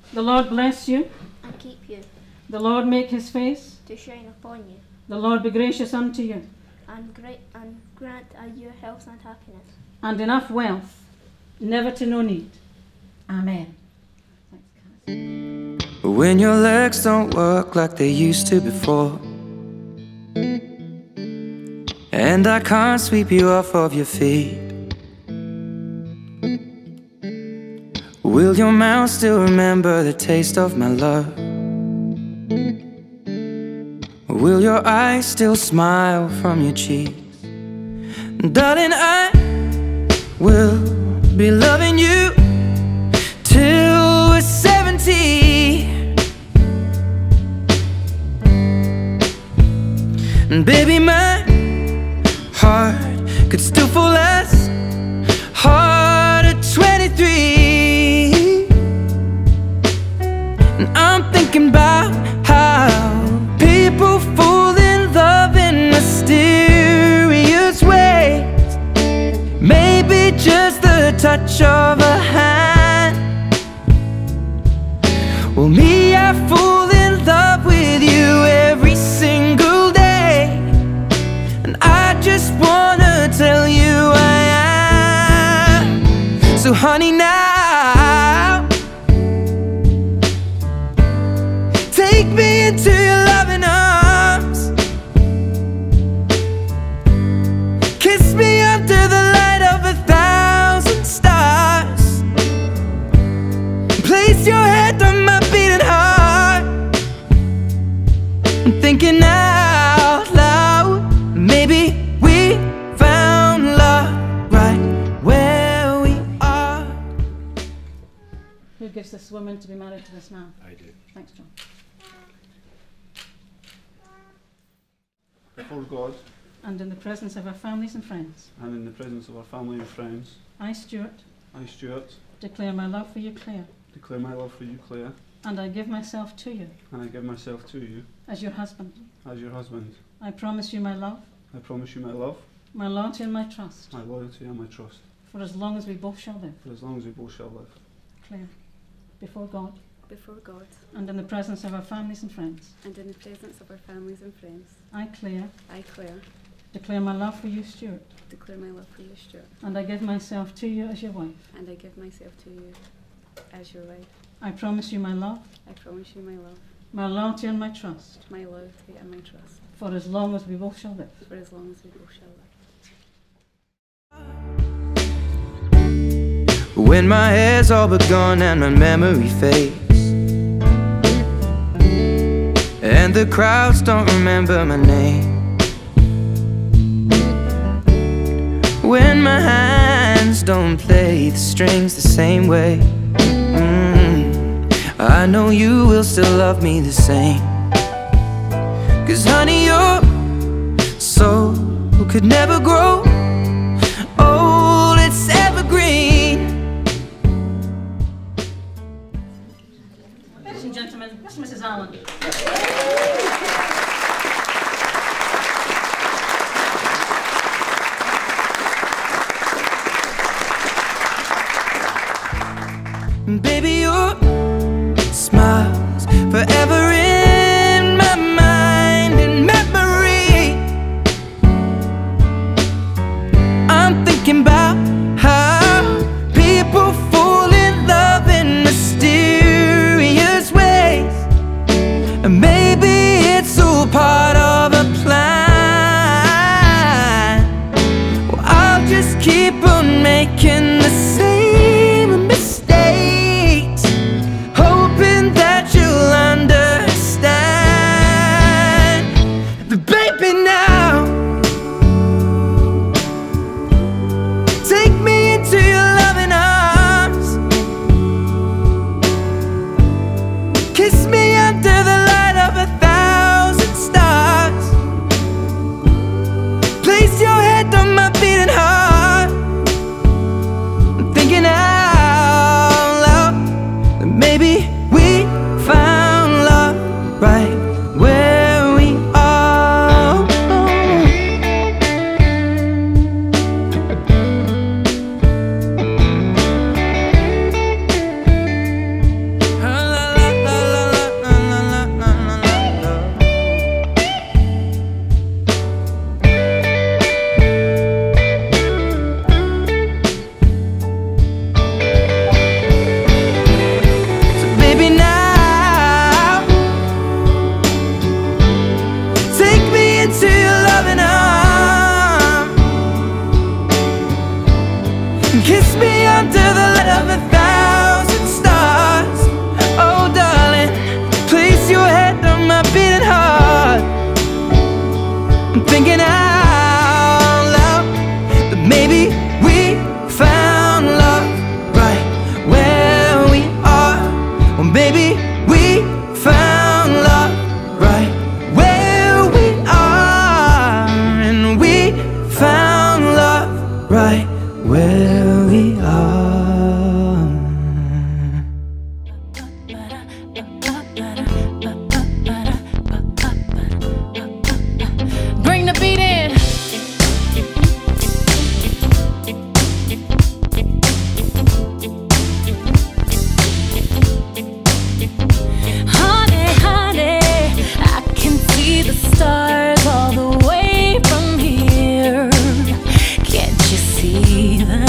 The Lord bless you. and keep you, The Lord make his face. to shine upon you, The Lord be gracious unto you. and grant you health and happiness. And enough wealth, never to know need. Amen. When your legs don't work like they used to before, and I can't sweep you off of your feet, will your mouth still remember the taste of my love? Will your eyes still smile from your cheeks? Darling, I will be loving you till we're 70. And baby, my heart could still fall as hard at 23. And I'm thinking about how people fall in love in mysterious ways. Maybe just the touch of a hand. Well, me, I fall in love with you every single day, and I just wanna tell you I am. So honey, now take me into your loving arms. Kiss me under the light of 1,000 stars. Place your head on my beating heart. I'm thinking out loud, maybe we found love right where we are. Who gives this woman to be married to this man? I do. Thanks, John. Before God, And in the presence of our families and friends, and in the presence of our family and friends, I, Stuart, I, Stuart, declare my love for you, Claire, declare my love for you, Claire, and I give myself to you and I give myself to you as your husband. as your husband. I promise you my love, I promise you my love, my loyalty and my trust, my loyalty and my trust, for as long as we both shall live. for as long as we both shall live. Claire, before God, Before God, and in the presence of our families and friends, and in the presence of our families and friends, I, Claire, I, Claire, declare my love for you, Stuart, declare my love for you, Stuart, and I give myself to you as your wife. and I give myself to you as your wife. I promise you my love, I promise you my love, my loyalty and my trust, my loyalty and my trust, for as long as we both shall live. for as long as we both shall live. When my hair's all but gone and my memory fades, and the crowds don't remember my name, when my hands don't play the strings the same way, I know you will still love me the same. 'Cause honey, your soul could never grow old, it's evergreen. Ladies and gentlemen, this is Mrs. Allan. Baby, your smile's forever in my mind and memory. I'm thinking about how people fall in love in mysterious ways, and maybe it's all part of a plan. Well, I'll just keep on making the same mistakes, hoping that you'll understand. But baby, now take me into your loving arms. Kiss me under the light of 1,000 stars. Place your head on my beating heart. Kiss me under the light of 1,000 stars. Oh darling, place your head on my beating heart. I'm thinking out loud that maybe we found love right where we are. Or maybe we found love right where we are. And we found love right where we are. Bring the beat in. Honey, honey, I can see the stars all the way from here. Can't you see them?